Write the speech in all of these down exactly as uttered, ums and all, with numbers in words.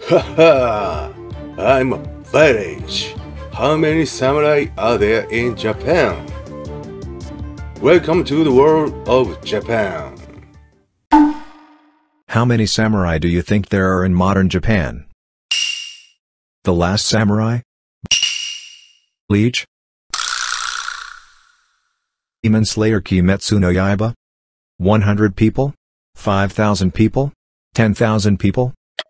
Haha! I'm a village. How many samurai are there in Japan? Welcome to the world of Japan. How many samurai do you think there are in modern Japan? The Last Samurai? Bleach? Demon Slayer Kimetsu no Yaiba? one hundred people? five thousand people? ten thousand people?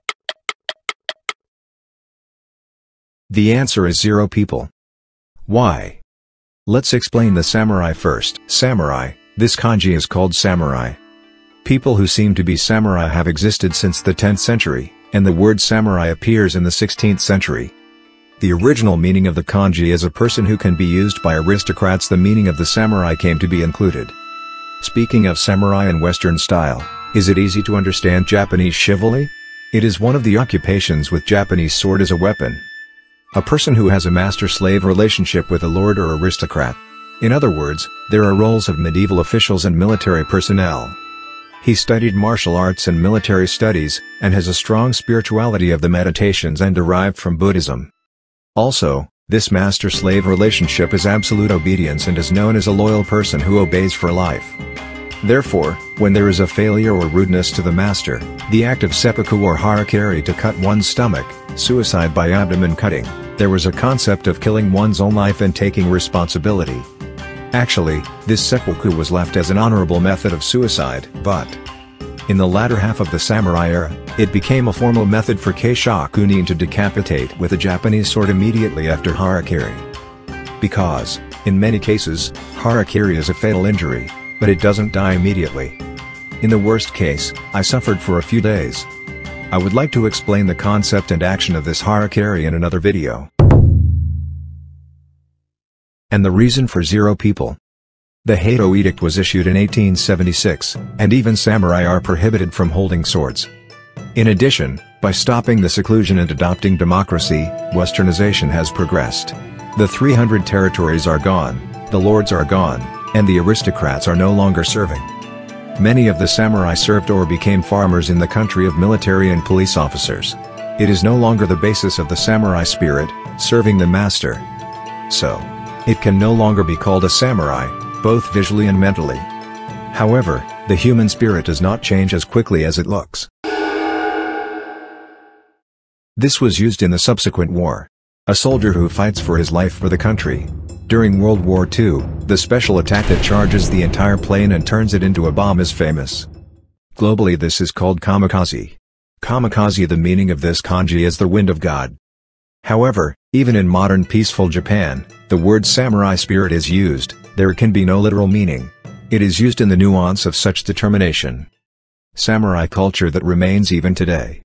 The answer is zero people. Why? Let's explain the samurai first. Samurai, this kanji is called samurai. People who seem to be samurai have existed since the tenth century, and the word samurai appears in the sixteenth century. The original meaning of the kanji is a person who can be used by aristocrats. The meaning of the samurai came to be included. Speaking of samurai in Western style, is it easy to understand Japanese chivalry? It is one of the occupations with Japanese sword as a weapon. A person who has a master-slave relationship with a lord or aristocrat. In other words, there are roles of medieval officials and military personnel. He studied martial arts and military studies, and has a strong spirituality of the meditations and derived from Buddhism. Also, this master-slave relationship is absolute obedience and is known as a loyal person who obeys for life. Therefore, when there is a failure or rudeness to the master, the act of seppuku or harakiri to cut one's stomach, suicide by abdomen cutting, there was a concept of killing one's own life and taking responsibility. Actually, this seppuku was left as an honorable method of suicide, but in the latter half of the samurai era, it became a formal method for keishakunin to decapitate with a Japanese sword immediately after harakiri. Because, in many cases, harakiri is a fatal injury, but it doesn't die immediately. In the worst case, I suffered for a few days. I would like to explain the concept and action of this harakiri in another video. And the reason for zero people. The Heido Edict was issued in eighteen seventy-six, and even samurai are prohibited from holding swords. In addition, by stopping the seclusion and adopting democracy, westernization has progressed. The three hundred territories are gone, the lords are gone, and the aristocrats are no longer serving. Many of the samurai served or became farmers in the country of military and police officers. It is no longer the basis of the samurai spirit, serving the master. So, it can no longer be called a samurai, both visually and mentally. However, the human spirit does not change as quickly as it looks. This was used in the subsequent war. A soldier who fights for his life for the country. During World War Two, the special attack that charges the entire plane and turns it into a bomb is famous. Globally this is called kamikaze. Kamikaze, the meaning of this kanji is the wind of God. However, even in modern peaceful Japan, the word samurai spirit is used. There can be no literal meaning. It is used in the nuance of such determination. Samurai culture that remains even today.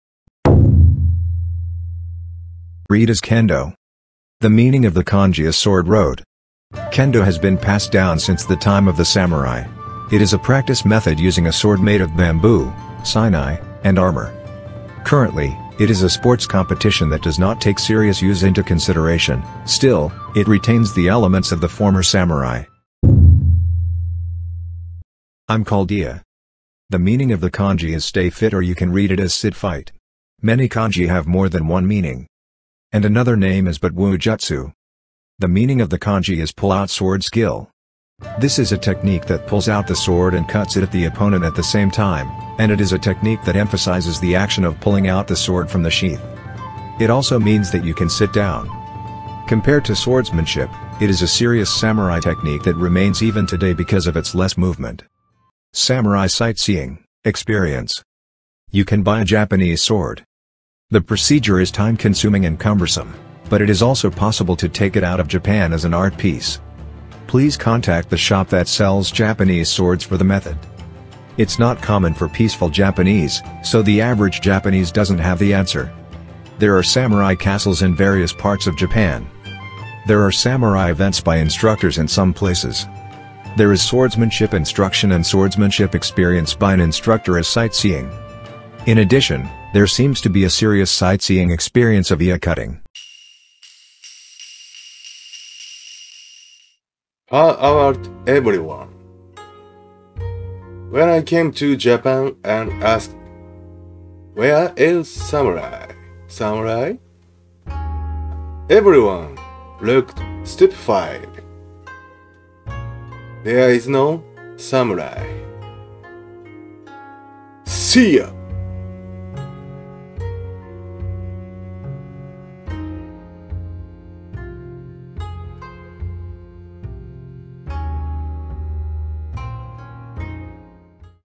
Read as kendo. The meaning of the kanji is sword road. Kendo has been passed down since the time of the samurai. It is a practice method using a sword made of bamboo, sinai, and armor. Currently, it is a sports competition that does not take serious use into consideration. Still, it retains the elements of the former samurai. I'm called Ia. The meaning of the kanji is stay fit, or you can read it as sit fight. Many kanji have more than one meaning. And another name is Butwujutsu. The meaning of the kanji is pull out sword skill. This is a technique that pulls out the sword and cuts it at the opponent at the same time, and it is a technique that emphasizes the action of pulling out the sword from the sheath. It also means that you can sit down. Compared to swordsmanship, it is a serious samurai technique that remains even today because of its less movement. Samurai sightseeing experience. You can buy a Japanese sword. The procedure is time-consuming and cumbersome, but it is also possible to take it out of Japan as an art piece. Please contact the shop that sells Japanese swords for the method. It's not common for peaceful Japanese, so the average Japanese doesn't have the answer. There are samurai castles in various parts of Japan. There are samurai events by instructors in some places. There is swordsmanship instruction and swordsmanship experience by an instructor as sightseeing. In addition, there seems to be a serious sightseeing experience of ia cutting. How about everyone? When I came to Japan and asked, "Where is samurai?" samurai? Everyone looked stupefied. There is no samurai. See ya!